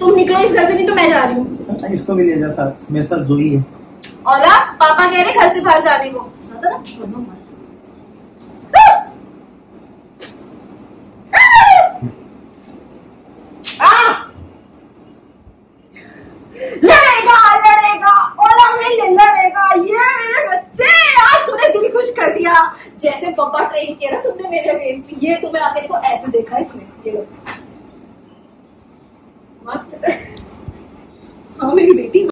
तुम निकलो इस घर से, नहीं तो मैं जा रही हूँ। इसको भी ले जा साथ, मेरे साथ जोई है। और पापा कह रहे घर से बाहर जाने को। लड़ेगा लड़ेगा ओला में लड़ेगा, ये मेरे बच्चे, आज तूने दिल खुश कर दिया। जैसे पापा ट्रेन किया ना तुमने मेरे अगेंस्ट, ये तुम्हें आगे को ऐसे देखा इसने, ये लो। हाँ मेरी बेटी।